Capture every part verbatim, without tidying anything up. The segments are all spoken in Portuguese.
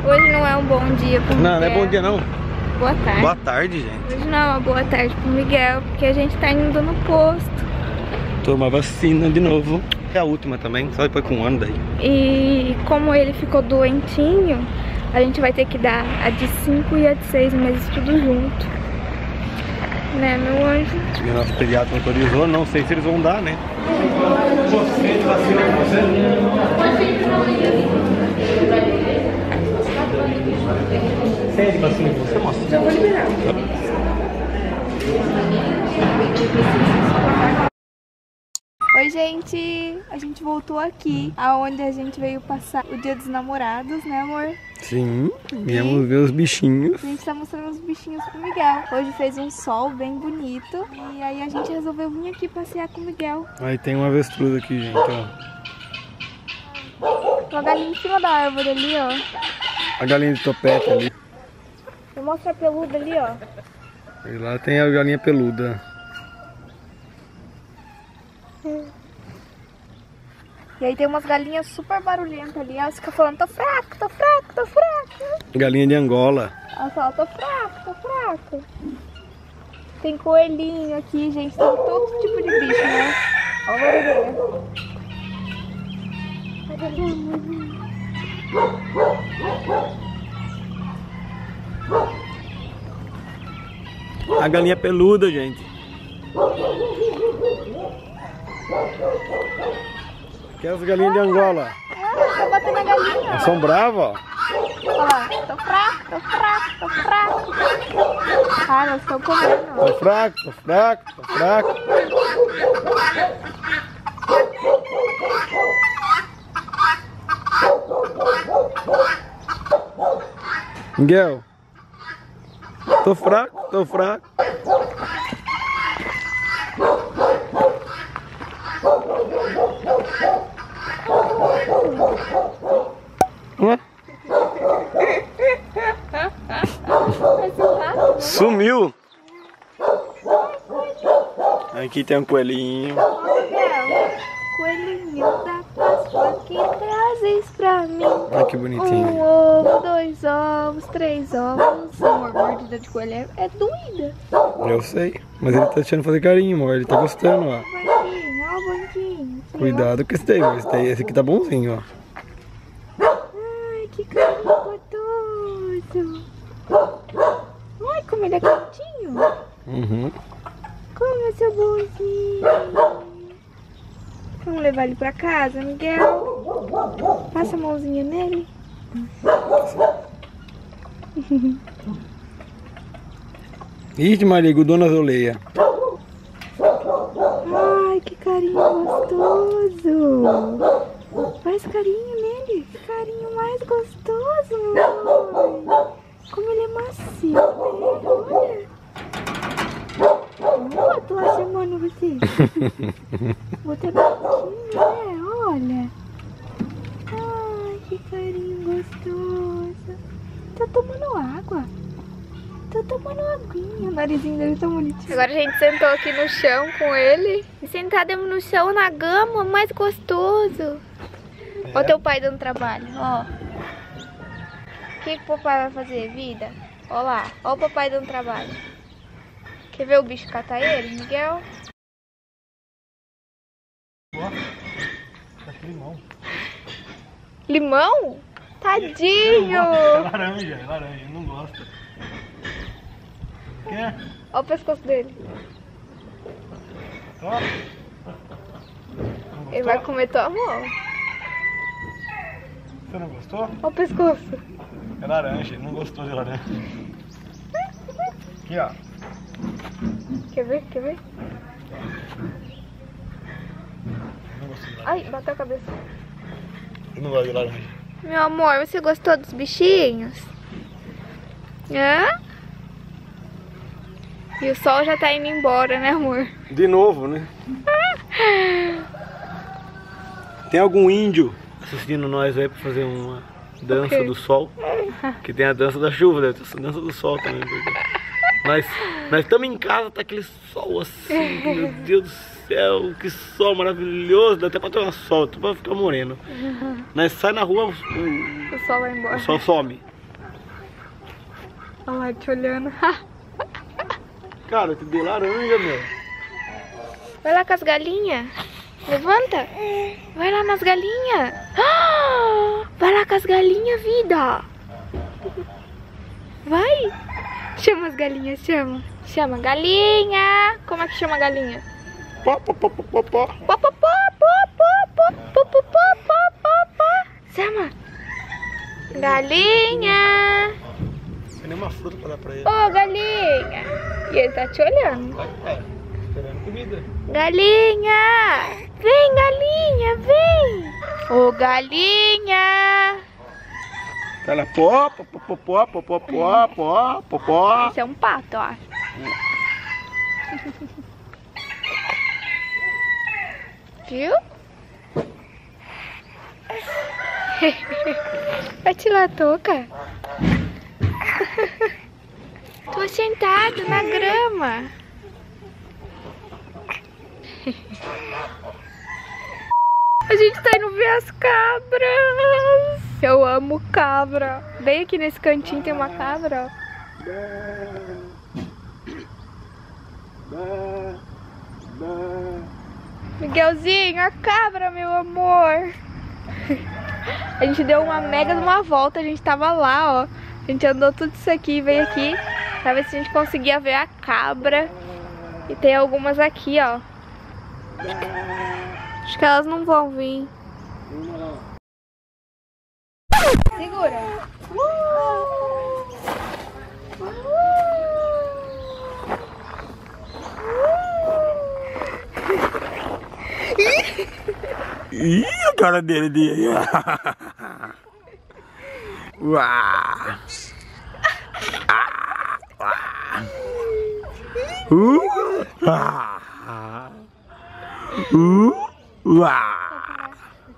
Hoje não é um bom dia pro Miguel. Não, não é bom dia não. Boa tarde. Boa tarde, gente. Hoje não é uma boa tarde pro Miguel, porque a gente tá indo no posto. Tomar vacina de novo. É a última também, só depois com um ano daí. E como ele ficou doentinho, a gente vai ter que dar a de cinco e a de seis meses tudo junto. Né, meu anjo? O nosso pediatra autorizou, não sei se eles vão dar, né? Você de vacina com você? Você é de vacina com você, moça? Já vou liberar. Oi, gente! A gente voltou aqui, aonde a gente veio passar o dia dos namorados, né, amor? Sim, viemos ver os bichinhos. A gente tá mostrando os bichinhos pro Miguel. Hoje fez um sol bem bonito. E aí a gente resolveu vir aqui passear com o Miguel. Aí tem uma avestruz aqui, gente, ó. Uma galinha em cima da árvore ali, ó. A galinha de topete ali. Eu mostro a peluda ali, ó. E lá tem a galinha peluda. E aí tem umas galinhas super barulhentas ali. Elas ficam falando, tô fraco, tô fraco, tô fraco. Galinha de Angola. Elas falam, tô fraco, tô fraco. Tem coelhinho aqui, gente. Tem todo tipo de bicho, né? Olha o barulho. A galinha peluda, gente. Que é as galinhas de Angola. Ah, tá batendo a galinha. Elas são bravas, ó. Olha lá, tô fraco, tô fraco, tô fraco. Ah, elas estão comendo. Tô fraco, tô fraco, tô fraco. Miguel. Tô fraco, tô fraco. Ué? Sumiu. Aqui tem um coelhinho. Olha, coelhinho da Páscoa que trazes pra mim. Olha que bonitinho. Um ovo, dois ovos, três ovos. Amor, mordida de coelho é, é doida. Eu sei, mas ele tá deixando fazer carinho, amor. Ele tá gostando, ó. Banquinho, ó o banquinho. Aqui, Cuidado com esse daí, mas esse, daí, esse aqui tá bonzinho, ó. Ai, que carinho gostoso. Ai, como ele é quentinho. Uhum. Como é seu bonzinho. Vamos levar ele pra casa, Miguel? Passa a mãozinha nele. Ixi, Maria, Dona Zoleia. Ai, que carinho gostoso. Faz carinho nele. Que carinho mais gostoso, meu amor. Como ele é macio, né? Olha. Oh, tô chamando você. Botar gatinho, né? Olha. Ai, que carinho gostoso. Tá tomando água. Tá tomando aguinha. O narizinho dele tá bonitinho. Agora a gente sentou aqui no chão com ele. E sentado no chão na gama, mais gostoso. É. Olha o teu pai dando trabalho, ó. O que, que o papai vai fazer, vida? Olha lá, olha o papai dando trabalho. Quer ver o bicho catar ele, Miguel? Ó, tá aqui limão. Limão? Tadinho! É laranja, é laranja, eu não gosto. Quer? Olha o pescoço dele. Ó. Ele vai comer tua mão. Você não gostou? Olha o pescoço. É laranja, ele não gostou de laranja. Aqui, ó. Quer ver? Quer ver? Não gostou de laranja. Ai, bateu a cabeça. Eu não gosto de laranja. Meu amor, você gostou dos bichinhos? Hã? E o sol já tá indo embora, né, amor? De novo, né? Tem algum índio assistindo nós aí pra fazer uma dança do sol? Que tem a dança da chuva, deve ter essa dança do sol também. Porque nós nós estamos em casa, tá aquele sol assim, meu Deus do céu, que sol maravilhoso, dá até pra ter uma sol, tu vai ficar moreno. Nós sai na rua, o, O sol vai embora. o sol some. Olha lá, te olhando. Cara, eu te dei laranja, meu. Vai lá com as galinhas. Levanta. Vai lá nas galinhas. Vai lá com as galinhas, vida. Vai. Chama as galinhas, chama. Chama galinha. Como é que chama a galinha? Pó, pó, pó, pó, pó, pó. Pó, pó, pó, pó, pó, pó, pó, pó, pó, pó. Chama. Galinha. Tem nenhuma fruta pra dar pra ele. Ô, galinha. E ele tá te olhando. É, esperando comida. Galinha. Vem, galinha, vem. Ô, galinha. Ela pó, pó, pó, pó, pó, pó, pó, pó, pó, pó. Esse é um pato, eu acho. Viu? Vai tirar a touca. Tô sentado na grama. A gente tá indo ver as cabras. Eu amo cabra. Bem aqui nesse cantinho tem uma cabra, ó. Miguelzinho, a cabra, meu amor. A gente deu uma mega de uma volta, a gente tava lá, ó. A gente andou tudo isso aqui, veio aqui pra ver se a gente conseguia ver a cabra. E tem algumas aqui, ó. Acho que elas não vão vir. Segura. Ih, a cara dele de... Uau! Ah, ah. Uh, ah. Uh, ah.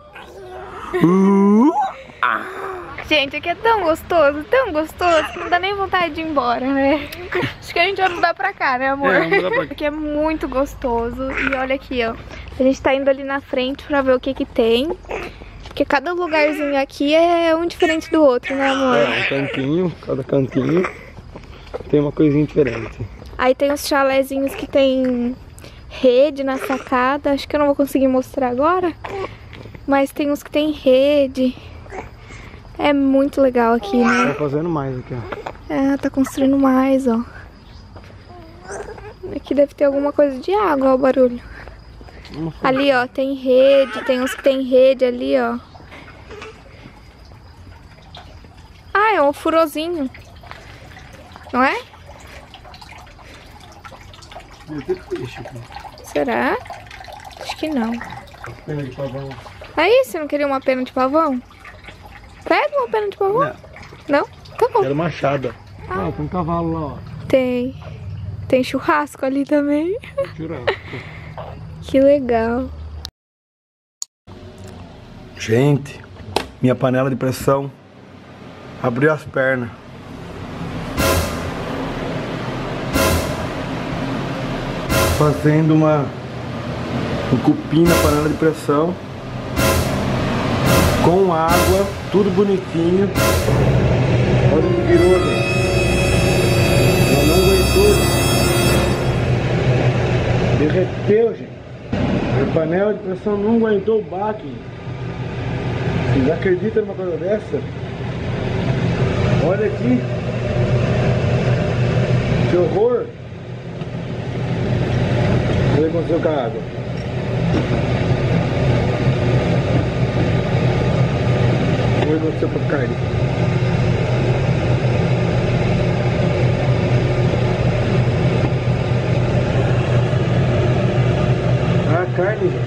Uh, ah. Gente, aqui é tão gostoso, tão gostoso, que não dá nem vontade de ir embora, né? Acho que a gente vai mudar pra cá, né, amor? É, vamos mudar pra cá. Aqui é muito gostoso. E olha aqui, ó. A gente tá indo ali na frente pra ver o que que tem. Porque cada lugarzinho aqui é um diferente do outro, né, amor? É, um cantinho, cada cantinho tem uma coisinha diferente. Aí tem os chalézinhos que tem rede na sacada. Acho que eu não vou conseguir mostrar agora. Mas tem uns que tem rede. É muito legal aqui, né? Tá fazendo mais aqui, ó. É, tá construindo mais, ó. Aqui deve ter alguma coisa de água, ó, o barulho. Ali, ó, tem rede, tem uns que tem rede ali, ó. Ah, é um furozinho. Não é? Deve ter peixe aqui. Será? Acho que não. Pena de pavão. Aí, você não queria uma pena de pavão? Pega uma pena de pavão. Não. Não? Tá bom. Quero machada. Ah, tem um cavalo lá, ó. Tem. Tem churrasco ali também. Churrasco. Que legal. Gente, minha panela de pressão abriu as pernas. Fazendo uma um cupim na panela de pressão com água, tudo bonitinho. Olha o que virou, gente. Ela não aguentou. Derreteu, gente. A panela de pressão não aguentou o baque. Vocês acreditam numa coisa dessa? Olha aqui. Que horror. O que aconteceu com a água? O que aconteceu com a carne? Ah, a carne, gente.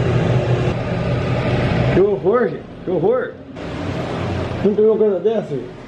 Que horror, gente. Que horror. Não tem uma coisa dessa, gente?